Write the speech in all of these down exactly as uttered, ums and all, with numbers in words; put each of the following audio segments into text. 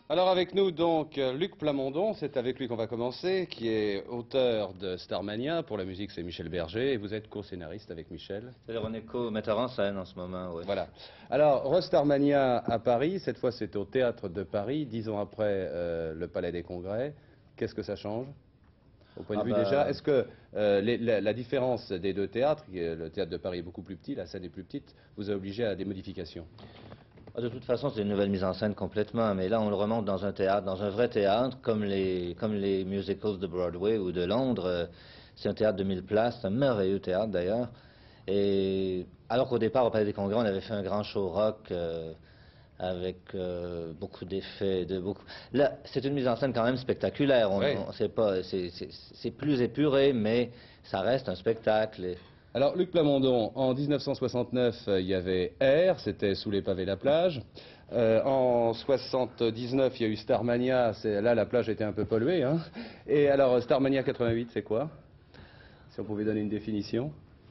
Alors avec nous donc Luc Plamondon, c'est avec lui qu'on va commencer, qui est auteur de Starmania. Pour la musique c'est Michel Berger et vous êtes co-scénariste avec Michel. C'est-à-dire on est co-metteur en scène en ce moment, oui. Voilà. Alors Re-Starmania à Paris, cette fois c'est au Théâtre de Paris, dix ans après euh, le Palais des Congrès. Qu'est-ce que ça change au point de Ah vue bah... déjà? Est-ce que euh, les, la, la différence des deux théâtres, le Théâtre de Paris est beaucoup plus petit, la scène est plus petite, vous a obligé à des modifications? De toute façon, c'est une nouvelle mise en scène complètement, mais là, on le remonte dans un théâtre, dans un vrai théâtre, comme les, comme les musicals de Broadway ou de Londres. C'est un théâtre de mille places, un merveilleux théâtre d'ailleurs. Et alors qu'au départ, au Palais des Congrès, on avait fait un grand show rock euh, avec euh, beaucoup d'effets, de beaucoup. Là, c'est une mise en scène quand même spectaculaire. On, Oui. on, c'est pas, c'est, c'est, c'est plus épuré, mais ça reste un spectacle. Et... Alors, Luc Plamondon, en mille neuf cent soixante-neuf, euh, il y avait Air, c'était Sous les pavés la plage. Euh, en soixante-dix-neuf, il y a eu Starmania, là la plage était un peu polluée. Hein. Et alors, Starmania quatre-vingt-huit, c'est quoi? Si on pouvait donner une définition.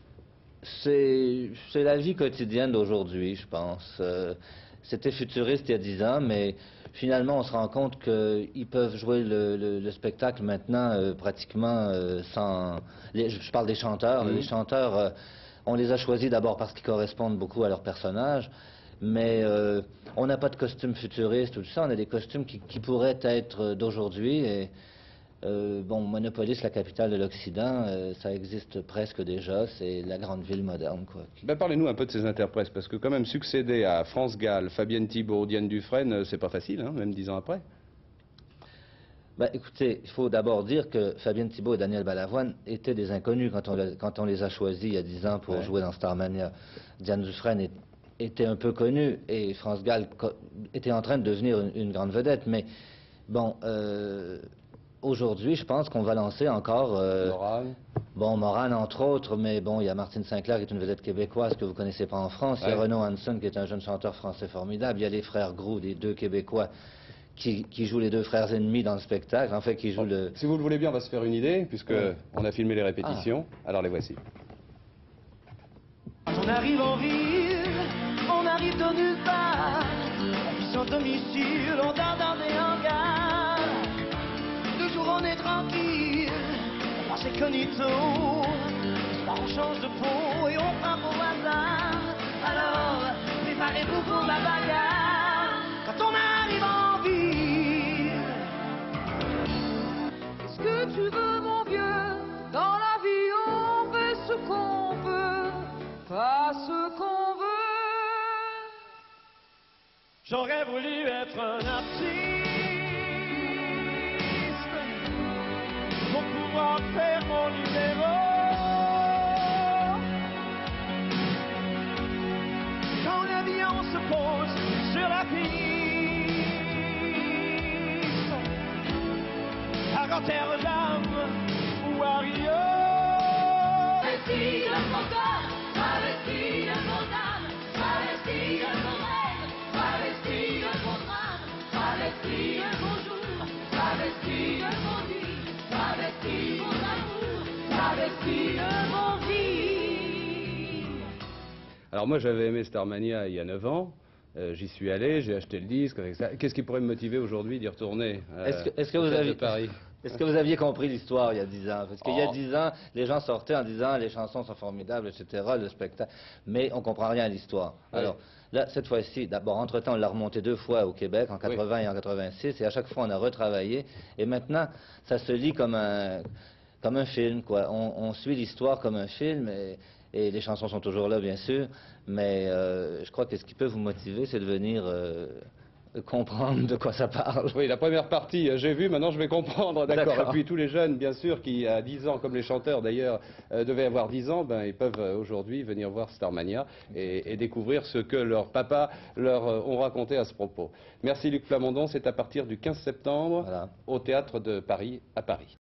C'est la vie quotidienne d'aujourd'hui, je pense. Euh, C'était futuriste il y a dix ans, mais finalement, on se rend compte qu'ils peuvent jouer le, le, le spectacle maintenant euh, pratiquement euh, sans... Les, je parle des chanteurs. Mmh. Les chanteurs, euh, on les a choisis d'abord parce qu'ils correspondent beaucoup à leurs personnages, mais euh, on n'a pas de costumes futuristes, tout ça. On a des costumes qui, qui pourraient être d'aujourd'hui. Et euh, bon, Monopolis, la capitale de l'Occident, euh, ça existe presque déjà. C'est la grande ville moderne, quoi. Ben, parlez-nous un peu de ces interprètes, parce que quand même succéder à France Gall, Fabienne Thibault, Diane Dufresne, c'est pas facile, hein, même dix ans après. Ben, écoutez, il faut d'abord dire que Fabienne Thibault et Daniel Balavoine étaient des inconnus quand on, quand on les a choisis il y a dix ans pour ouais. jouer dans Starmania. Diane Dufresne est, était un peu connue et France Gall était en train de devenir une, une grande vedette, mais bon... Euh, aujourd'hui, je pense qu'on va lancer encore... Euh, Morane. Bon, Morane, entre autres, mais bon, il y a Martine Sinclair qui est une vedette québécoise que vous ne connaissez pas en France. Ouais. Il y a Renaud Hanson qui est un jeune chanteur français formidable. Il y a les frères Groux, des deux Québécois, qui, qui jouent les deux frères ennemis dans le spectacle. En fait, qui jouent bon, le... Si vous le voulez bien, on va se faire une idée, puisque ouais. on a filmé les répétitions. Ah. Alors les voici. On arrive en ville, on arrive de nulle part. On vit sans domicile, on dort dans des hangars. On est tranquille, on pense incognito. On change de peau et on part au hasard. Alors, préparez-vous pour la bagarre. Quand on arrive en ville, qu'est-ce que tu veux, mon vieux? Dans la vie, on fait ce qu'on veut, pas ce qu'on veut. J'aurais voulu être un artiste pour pouvoir faire mon numéro. Quand l'avion se pose sur la piste, à Rotterdam ou à Rio. Travesti de mon corps, travesti de mon âme, travesti de mon rêve, travesti de mon drame, travesti de mon jour, travesti de mon nuit. Travesti mon amour, travesti de mon vie. Alors moi j'avais aimé Starmania il y a neuf ans, euh, j'y suis allé, j'ai acheté le disque avec ça. Qu'est-ce qui pourrait me motiver aujourd'hui d'y retourner euh, Est-ce que, est-ce que vous aviez Paris Est-ce que vous aviez compris l'histoire il y a dix ans? Parce qu'il y a dix ans, les gens sortaient en disant les chansons sont formidables, et cetera, le spectacle, mais on comprend rien à l'histoire. Oui. Alors là, cette fois-ci, d'abord, entre-temps, on l'a remonté deux fois au Québec, en quatre-vingts oui. et en quatre-vingt-six, et à chaque fois on a retravaillé, et maintenant, ça se lit comme un, comme un film, quoi. On, on suit l'histoire comme un film, et, et les chansons sont toujours là, bien sûr, mais euh, je crois que ce qui peut vous motiver, c'est de venir... Euh, comprendre de quoi ça parle. Oui, la première partie, j'ai vu, maintenant je vais comprendre, d'accord. Et puis tous les jeunes, bien sûr, qui à dix ans, comme les chanteurs d'ailleurs, euh, devaient avoir dix ans, ben, ils peuvent euh, aujourd'hui venir voir Starmania et, et découvrir ce que leurs papas leur euh, ont raconté à ce propos. Merci Luc Plamondon, c'est à partir du quinze septembre voilà. au Théâtre de Paris, à Paris.